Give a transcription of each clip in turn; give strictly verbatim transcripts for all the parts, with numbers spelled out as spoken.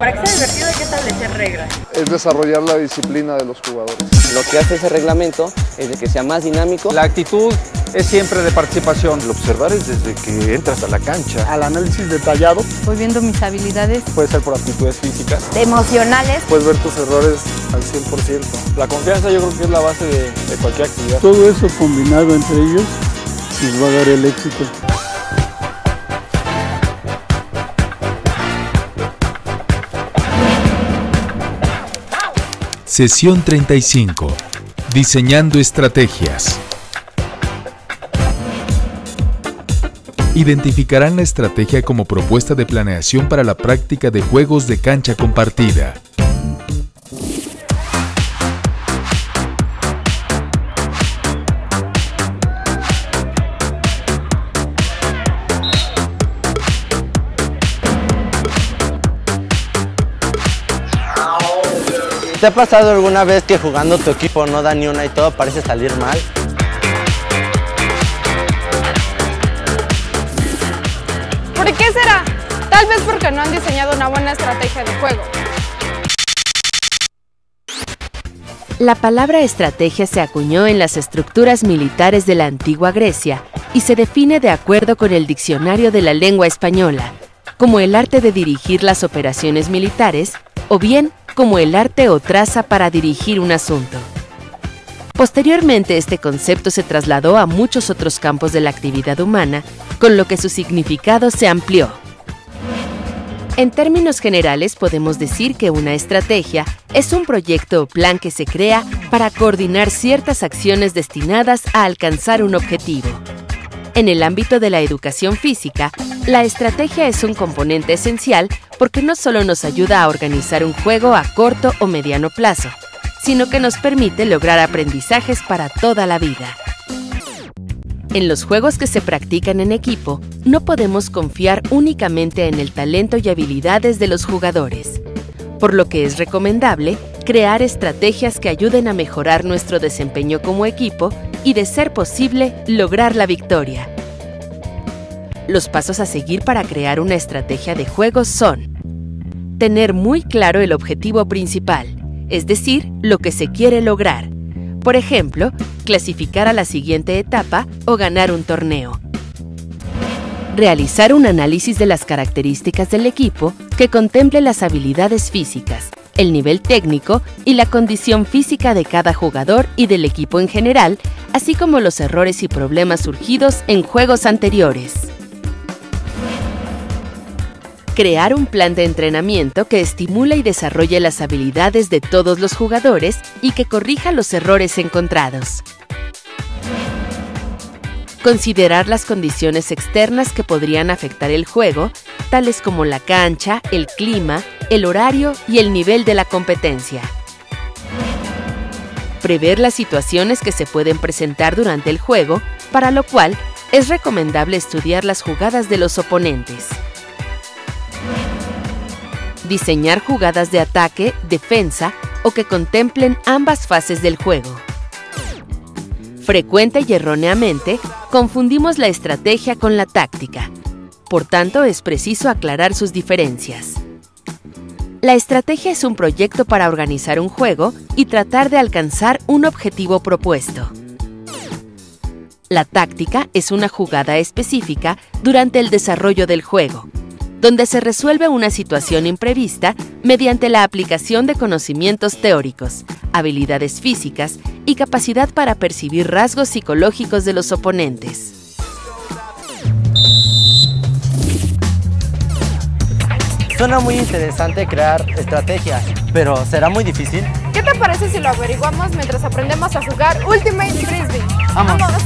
Para que sea divertido hay que establecer reglas. Es desarrollar la disciplina de los jugadores. Lo que hace ese reglamento es de que sea más dinámico. La actitud es siempre de participación. El observar es desde que entras a la cancha. Al análisis detallado. Voy viendo mis habilidades. Puede ser por aptitudes físicas. Emocionales. Puedes ver tus errores al cien por ciento. La confianza yo creo que es la base de, de cualquier actividad. Todo eso combinado entre ellos nos va a dar el éxito. Sesión treinta y cinco. Diseñando estrategias. Identificarán la estrategia como propuesta de planeación para la práctica de juegos de cancha compartida. ¿Te ha pasado alguna vez que jugando tu equipo no da ni una y todo parece salir mal? ¿Por qué será? Tal vez porque no han diseñado una buena estrategia de juego. La palabra estrategia se acuñó en las estructuras militares de la antigua Grecia y se define de acuerdo con el Diccionario de la Lengua Española, como el arte de dirigir las operaciones militares o bien como el arte o traza para dirigir un asunto. Posteriormente, este concepto se trasladó a muchos otros campos de la actividad humana, con lo que su significado se amplió. En términos generales, podemos decir que una estrategia es un proyecto o plan que se crea para coordinar ciertas acciones destinadas a alcanzar un objetivo. En el ámbito de la educación física, la estrategia es un componente esencial porque no solo nos ayuda a organizar un juego a corto o mediano plazo, sino que nos permite lograr aprendizajes para toda la vida. En los juegos que se practican en equipo, no podemos confiar únicamente en el talento y habilidades de los jugadores, por lo que es recomendable crear estrategias que ayuden a mejorar nuestro desempeño como equipo y, de ser posible, lograr la victoria. Los pasos a seguir para crear una estrategia de juego son: tener muy claro el objetivo principal, es decir, lo que se quiere lograr. Por ejemplo, clasificar a la siguiente etapa o ganar un torneo. Realizar un análisis de las características del equipo que contemple las habilidades físicas, el nivel técnico y la condición física de cada jugador y del equipo en general, así como los errores y problemas surgidos en juegos anteriores. Crear un plan de entrenamiento que estimule y desarrolle las habilidades de todos los jugadores y que corrija los errores encontrados. Considerar las condiciones externas que podrían afectar el juego, tales como la cancha, el clima, el horario y el nivel de la competencia. Prever las situaciones que se pueden presentar durante el juego, para lo cual es recomendable estudiar las jugadas de los oponentes. Diseñar jugadas de ataque, defensa o que contemplen ambas fases del juego. Frecuente y erróneamente, confundimos la estrategia con la táctica. Por tanto, es preciso aclarar sus diferencias. La estrategia es un proyecto para organizar un juego y tratar de alcanzar un objetivo propuesto. La táctica es una jugada específica durante el desarrollo del juego, donde se resuelve una situación imprevista mediante la aplicación de conocimientos teóricos, habilidades físicas y capacidad para percibir rasgos psicológicos de los oponentes. Suena muy interesante crear estrategias, pero ¿será muy difícil? ¿Qué te parece si lo averiguamos mientras aprendemos a jugar Ultimate Frisbee? ¡Vamos! ¡Vamos!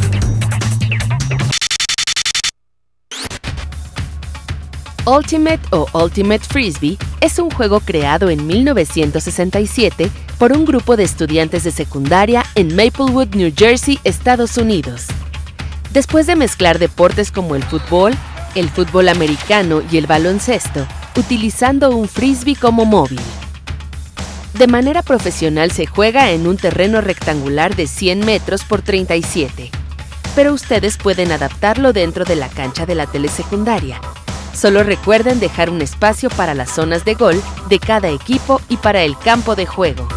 Ultimate o Ultimate Frisbee es un juego creado en mil novecientos sesenta y siete por un grupo de estudiantes de secundaria en Maplewood, New Jersey, Estados Unidos. Después de mezclar deportes como el fútbol, el fútbol americano y el baloncesto, utilizando un frisbee como móvil. De manera profesional se juega en un terreno rectangular de cien metros por treinta y siete, pero ustedes pueden adaptarlo dentro de la cancha de la telesecundaria, Solo recuerden dejar un espacio para las zonas de gol de cada equipo y para el campo de juego.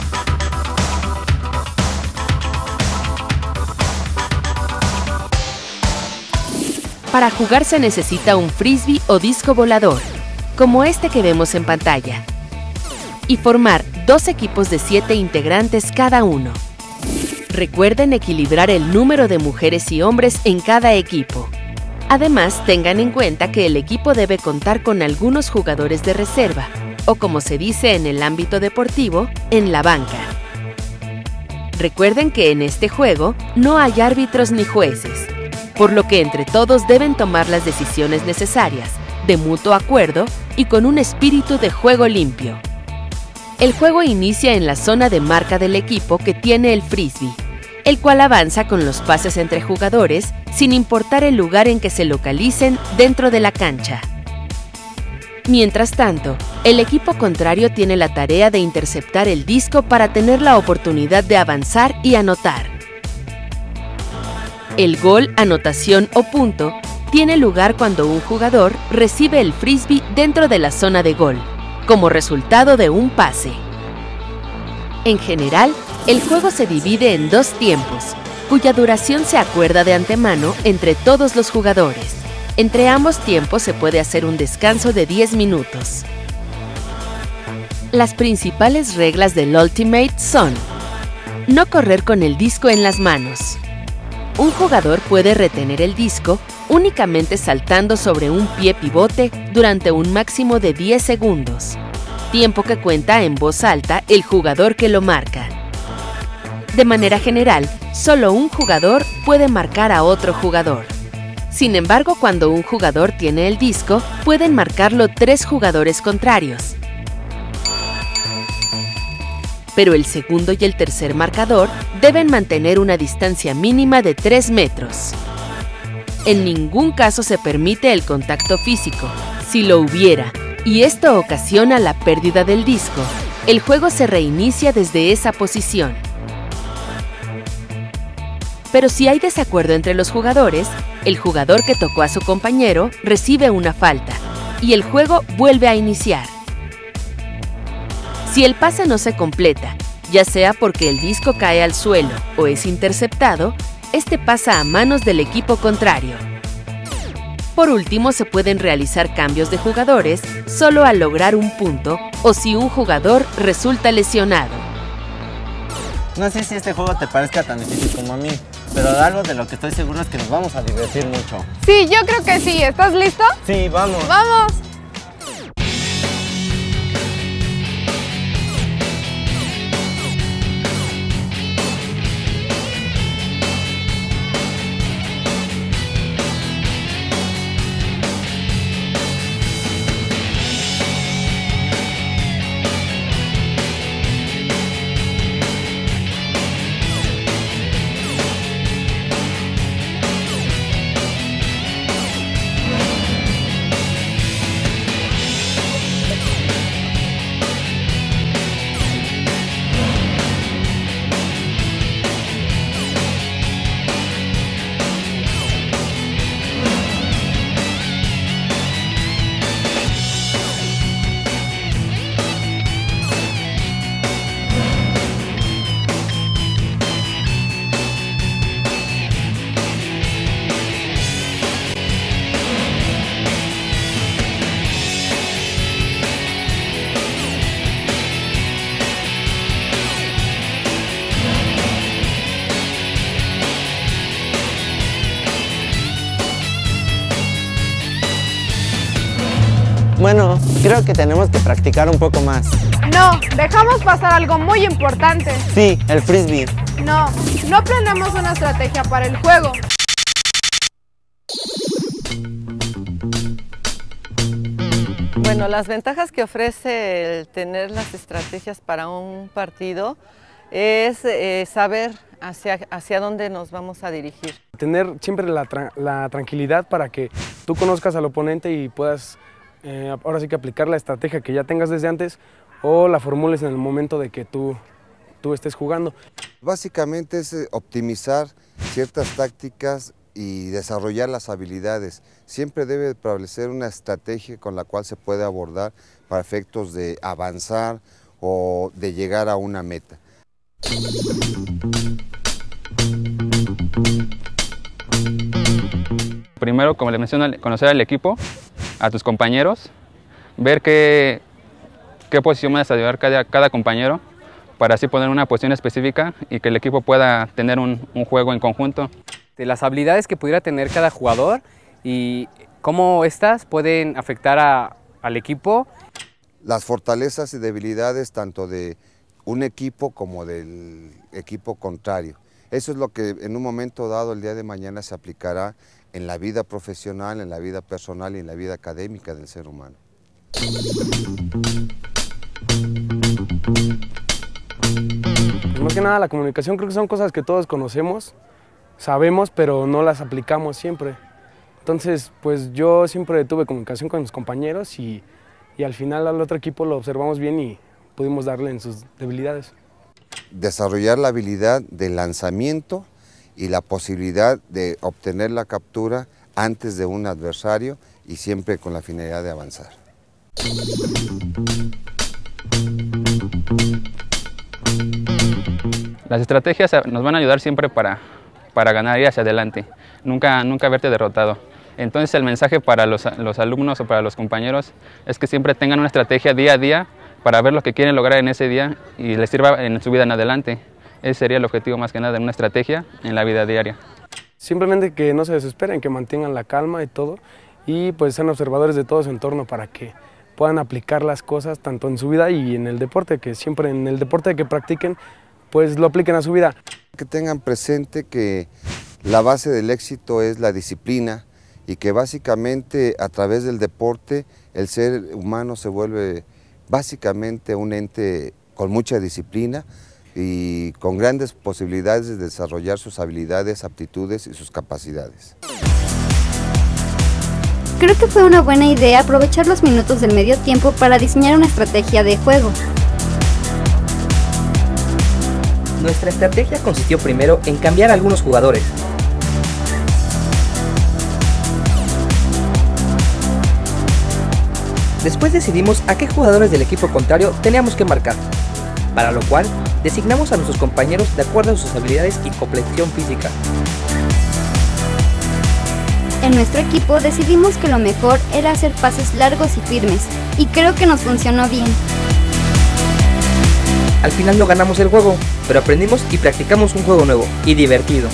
Para jugar se necesita un frisbee o disco volador, como este que vemos en pantalla, y formar dos equipos de siete integrantes cada uno. Recuerden equilibrar el número de mujeres y hombres en cada equipo. Además, tengan en cuenta que el equipo debe contar con algunos jugadores de reserva, o como se dice en el ámbito deportivo, en la banca. Recuerden que en este juego no hay árbitros ni jueces, por lo que entre todos deben tomar las decisiones necesarias, de mutuo acuerdo y con un espíritu de juego limpio. El juego inicia en la zona de marca del equipo que tiene el frisbee, el cual avanza con los pases entre jugadores sin importar el lugar en que se localicen dentro de la cancha. Mientras tanto, el equipo contrario tiene la tarea de interceptar el disco para tener la oportunidad de avanzar y anotar. El gol, anotación o punto tiene lugar cuando un jugador recibe el frisbee dentro de la zona de gol, como resultado de un pase. En general, el juego se divide en dos tiempos, cuya duración se acuerda de antemano entre todos los jugadores. Entre ambos tiempos se puede hacer un descanso de diez minutos. Las principales reglas del Ultimate son: no correr con el disco en las manos. Un jugador puede retener el disco únicamente saltando sobre un pie pivote durante un máximo de diez segundos, tiempo que cuenta en voz alta el jugador que lo marca. De manera general, solo un jugador puede marcar a otro jugador. Sin embargo, cuando un jugador tiene el disco, pueden marcarlo tres jugadores contrarios. Pero el segundo y el tercer marcador deben mantener una distancia mínima de tres metros. En ningún caso se permite el contacto físico. Si lo hubiera, y esto ocasiona la pérdida del disco, el juego se reinicia desde esa posición. Pero si hay desacuerdo entre los jugadores, el jugador que tocó a su compañero recibe una falta, y el juego vuelve a iniciar. Si el pase no se completa, ya sea porque el disco cae al suelo o es interceptado, este pasa a manos del equipo contrario. Por último, se pueden realizar cambios de jugadores solo al lograr un punto o si un jugador resulta lesionado. No sé si este juego te parezca tan difícil como a mí, pero algo de lo que estoy seguro es que nos vamos a divertir mucho. Sí, yo creo que sí. ¿Estás listo? Sí, vamos. ¡Vamos! Bueno, creo que tenemos que practicar un poco más. No, dejamos pasar algo muy importante. Sí, el frisbee. No, no planeamos una estrategia para el juego. Bueno, las ventajas que ofrece el tener las estrategias para un partido es eh, saber hacia, hacia dónde nos vamos a dirigir. Tener siempre la, tra la tranquilidad para que tú conozcas al oponente y puedas eh, ahora sí que aplicar la estrategia que ya tengas desde antes o la formules en el momento de que tú, tú estés jugando. Básicamente es optimizar ciertas tácticas y desarrollar las habilidades. Siempre debe prevalecer una estrategia con la cual se puede abordar para efectos de avanzar o de llegar a una meta. Primero, como les menciono, conocer al equipo, a tus compañeros, ver qué, qué posición vas a llevar cada, cada compañero, para así poner una posición específica y que el equipo pueda tener un, un juego en conjunto. De las habilidades que pudiera tener cada jugador y cómo estas pueden afectar a, al equipo. Las fortalezas y debilidades tanto de un equipo como del equipo contrario. Eso es lo que en un momento dado el día de mañana se aplicará en la vida profesional, en la vida personal y en la vida académica del ser humano. Pues más que nada la comunicación creo que son cosas que todos conocemos, sabemos, pero no las aplicamos siempre. Entonces, pues yo siempre tuve comunicación con mis compañeros y, y al final al otro equipo lo observamos bien y pudimos darle en sus debilidades. Desarrollar la habilidad de lanzamiento y la posibilidad de obtener la captura antes de un adversario y siempre con la finalidad de avanzar. Las estrategias nos van a ayudar siempre para, para ganar y ir hacia adelante, nunca, nunca verte derrotado. Entonces el mensaje para los, los alumnos o para los compañeros es que siempre tengan una estrategia día a día para ver lo que quieren lograr en ese día y les sirva en su vida en adelante. Ese sería el objetivo más que nada de una estrategia en la vida diaria. Simplemente que no se desesperen, que mantengan la calma y todo, y pues sean observadores de todo su entorno para que puedan aplicar las cosas tanto en su vida y en el deporte, que siempre en el deporte que practiquen, pues lo apliquen a su vida. Que tengan presente que la base del éxito es la disciplina y que básicamente a través del deporte el ser humano se vuelve básicamente un ente con mucha disciplina y con grandes posibilidades de desarrollar sus habilidades, aptitudes y sus capacidades. Creo que fue una buena idea aprovechar los minutos del medio tiempo para diseñar una estrategia de juego. Nuestra estrategia consistió primero en cambiar a algunos jugadores. Después decidimos a qué jugadores del equipo contrario teníamos que marcar, para lo cual designamos a nuestros compañeros de acuerdo a sus habilidades y complexión física. En nuestro equipo decidimos que lo mejor era hacer pases largos y firmes, y creo que nos funcionó bien. Al final no ganamos el juego, pero aprendimos y practicamos un juego nuevo y divertido.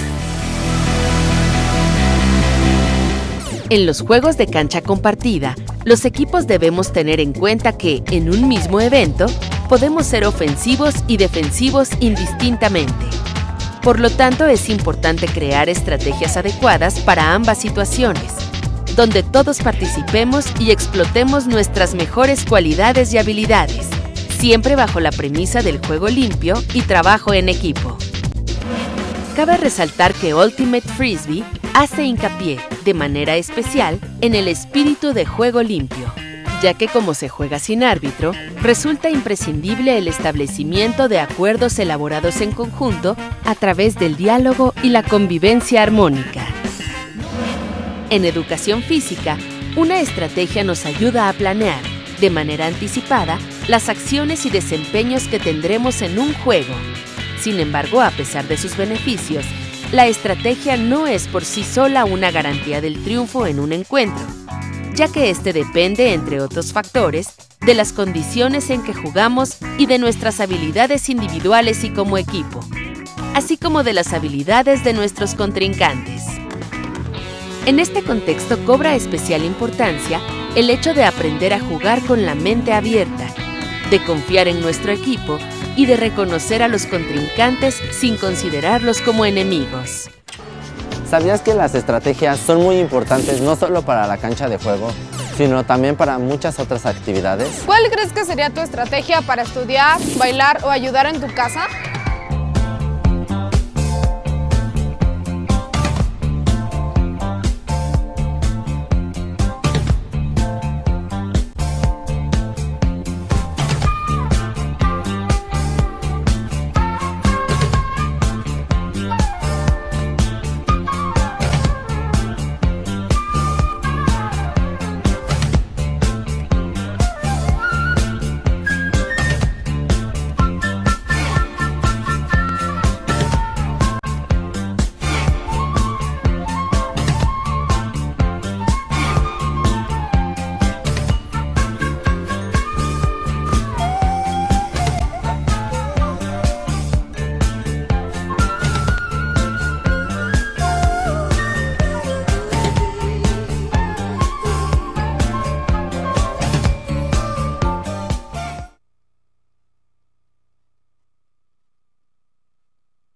En los juegos de cancha compartida, los equipos debemos tener en cuenta que, en un mismo evento, podemos ser ofensivos y defensivos indistintamente. Por lo tanto, es importante crear estrategias adecuadas para ambas situaciones, donde todos participemos y explotemos nuestras mejores cualidades y habilidades, siempre bajo la premisa del juego limpio y trabajo en equipo. Cabe resaltar que Ultimate Frisbee hace hincapié, de manera especial, en el espíritu de juego limpio, ya que como se juega sin árbitro, resulta imprescindible el establecimiento de acuerdos elaborados en conjunto a través del diálogo y la convivencia armónica. En educación física, una estrategia nos ayuda a planear, de manera anticipada, las acciones y desempeños que tendremos en un juego. Sin embargo, a pesar de sus beneficios, la estrategia no es por sí sola una garantía del triunfo en un encuentro, ya que este depende, entre otros factores, de las condiciones en que jugamos y de nuestras habilidades individuales y como equipo, así como de las habilidades de nuestros contrincantes. En este contexto cobra especial importancia el hecho de aprender a jugar con la mente abierta, de confiar en nuestro equipo y de reconocer a los contrincantes sin considerarlos como enemigos. ¿Sabías que las estrategias son muy importantes no solo para la cancha de juego, sino también para muchas otras actividades? ¿Cuál crees que sería tu estrategia para estudiar, bailar o ayudar en tu casa?